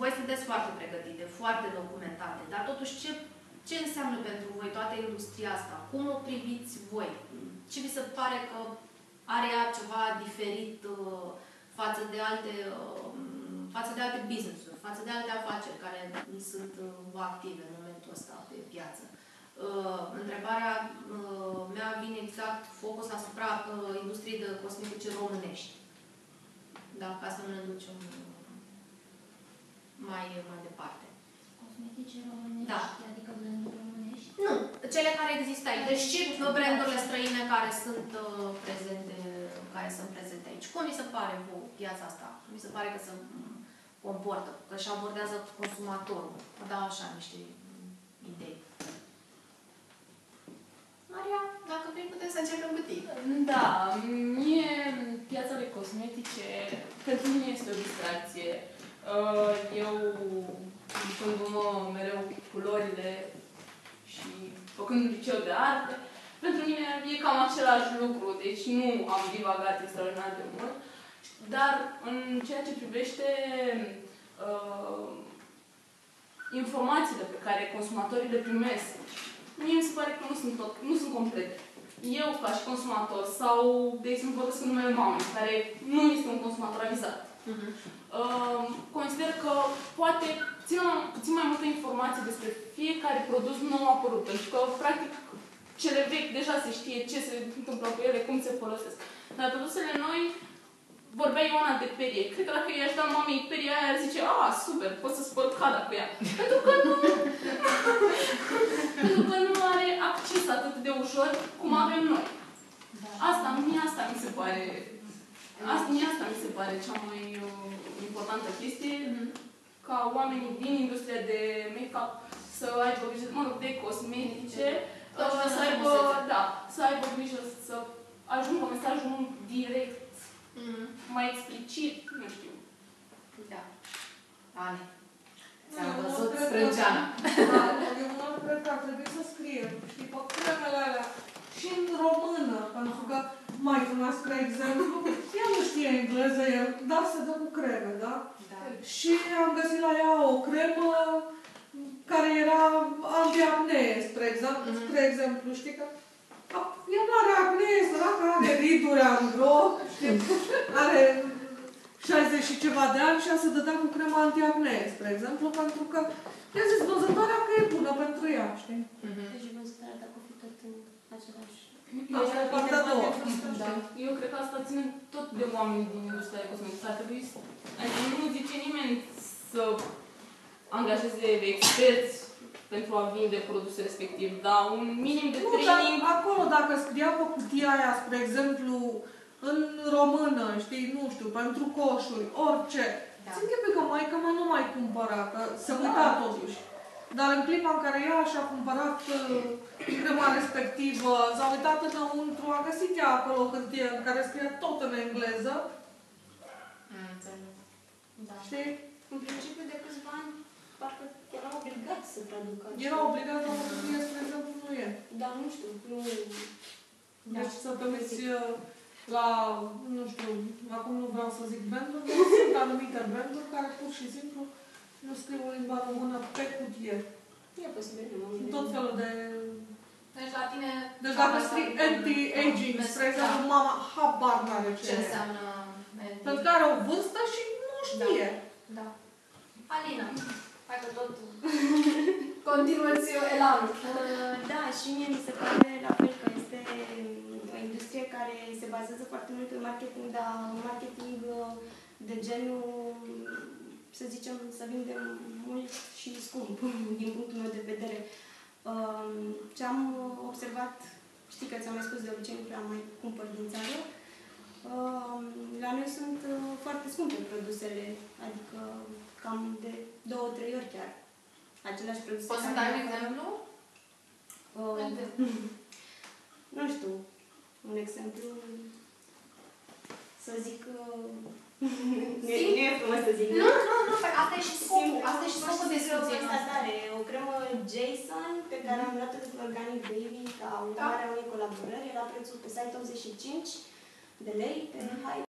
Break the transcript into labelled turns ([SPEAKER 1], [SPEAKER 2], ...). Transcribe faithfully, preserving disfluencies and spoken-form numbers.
[SPEAKER 1] voi sunteți foarte pregătite, foarte documentate, dar totuși ce, ce înseamnă pentru voi toată industria asta? Cum o priviți voi? Ce vi se pare că are ea ceva diferit uh, față de alte uh, față de alte business-uri, față de alte afaceri care sunt uh, active în momentul ăsta pe piață? Uh, întrebarea uh, mea vine exact focus asupra uh, industriei de cosmetice românești. Da, ca să nu ne ducem mai, mai departe.
[SPEAKER 2] Cosmetice românești?
[SPEAKER 1] Da.
[SPEAKER 2] Adică branduri românești?
[SPEAKER 1] Nu, cele care există aici. Deci și brandurile străine care sunt uh, prezente, care sunt prezente aici. Cum vi se pare vouă piața asta? Mi se pare că se comportă, că își abordează consumatorul. Vă dau așa niște idei. Maria, dacă vrei, putem să începem cu tine.
[SPEAKER 3] Da, mie piața de cosmetice, pentru mine este o distracție. Eu, jucându-mă mereu cu culorile și făcând liceu de arte, pentru mine e cam același lucru, deci nu am divagat extraordinar de mult, dar în ceea ce privește uh, informațiile pe care consumatorii le primesc, mie mi se pare că nu sunt, tot, nu sunt complete. Eu, ca și consumator, sau, de exemplu, vorbesc în numele mamei, care nu este un consumator avizat, uh-huh. uh, consider că poate ține puțin mai multă informație despre fiecare produs nou apărut, pentru că, practic, cele vechi deja se știe ce se întâmplă cu ele, cum se folosesc. Dar produsele noi, vorbea Ioana de perie. Cred că dacă i-aș da mamei peria aia, ar zice, a, super, pot să spăl cada cu ea. Pentru că nu... Pentru că nu are acces atât de ușor cum avem noi. Asta, mie asta mi se pare... Asta, mie asta mi se pare cea mai uh, importantă chestie, ca oamenii din industria de make-up să aibă grijă, mă rog, de cosmetice, uh, să aibă, da, să aibă grijă să ajungă mesajul direct, Mm-hmm. mai explicit, nu știu.
[SPEAKER 1] Da. Ane. Ți-am văzut strângeana.
[SPEAKER 4] Da, eu nu cred că ar trebui să scrie, știi, pe cremele alea și în română, pentru că maică mea, spre exemplu, ea nu știe engleză, dar se dă cu creme, da?
[SPEAKER 1] Da.
[SPEAKER 4] Și am găsit la ea o cremă care era anti-acne, spre exemplu, mm-hmm. spre exemplu, știi că ea nu are acne, săracă, are riduri angro, are șaizeci și ceva de ani și ea se dădea cu crema anti-acne, spre exemplu, pentru că i-a zis vânzătoarea că e bună pentru ea, știi?
[SPEAKER 2] Mm-hmm. Deci vânzătoarea dacă o fi tot în același...
[SPEAKER 4] Asta e partea a doua.
[SPEAKER 3] Da. Eu cred că asta ține tot de oamenii din industria de cosmetică. Ar trebui să... Adică nu zice nimeni să angajeze experți pentru a vinde produsul respectiv, dar un minim de
[SPEAKER 4] nu,
[SPEAKER 3] training...
[SPEAKER 4] Dar acolo, dacă scria pe cutia aia, spre exemplu, în română, știi, nu știu, pentru coșuri, orice. Da. Țin că că maică mă nu mai cumpăra, că se uita da. Totuși. Dar în clipa în care ea și-a cumpărat uh, crema respectivă, s-a uitat înăuntru, a găsit ea acolo hârtie în care scria tot în engleză.
[SPEAKER 1] Înțeleg.
[SPEAKER 2] Da.
[SPEAKER 4] Știi?
[SPEAKER 2] În principiu, de câțiva ani, parcă era obligat să traducă.
[SPEAKER 4] Era obligat, dar hârtie, spre exemplu, nu e.
[SPEAKER 2] Dar nu știu, nu...
[SPEAKER 4] Deci să te uiți la, nu știu, acum nu vreau să zic branduri, dar sunt anumite branduri care pur și simplu nu scriu în limba română pe cutie.
[SPEAKER 2] E posibil, nu am
[SPEAKER 4] Tot felul de...
[SPEAKER 1] Deci la tine...
[SPEAKER 4] Deci dacă scrii anti-aging, spre exemplu, mama habar n-are ce,
[SPEAKER 1] ce înseamnă...
[SPEAKER 4] pentru că are o vârstă și nu știe.
[SPEAKER 1] Da. da. Alina, hai că tot continuați elanul.
[SPEAKER 2] Uh, da, și mie mi se pare la fel că este o industrie care se bazează foarte mult pe marketing, dar marketing de genul, să zicem, să vindem mult și scump, din punctul meu de vedere. Uh, ce am observat, știi că ți-am mai spus, de obicei nu prea mai cumpăr din țară, uh, la noi sunt foarte scumpe produsele, adică cam de două, trei ori chiar. Același produs.
[SPEAKER 1] Poți să dai un exemplu?
[SPEAKER 2] Uh, nu știu, un exemplu, să zic, uh, nu e frumos să zic.
[SPEAKER 1] Nu, nu, nu, asta e și scopul, asta e și scopul discuției
[SPEAKER 2] noastre. O cremă Jason, pe care am luat-o de pe Organic Baby, ca urmare a unei colaborări, era prețul pe site optzeci și cinci de lei, pe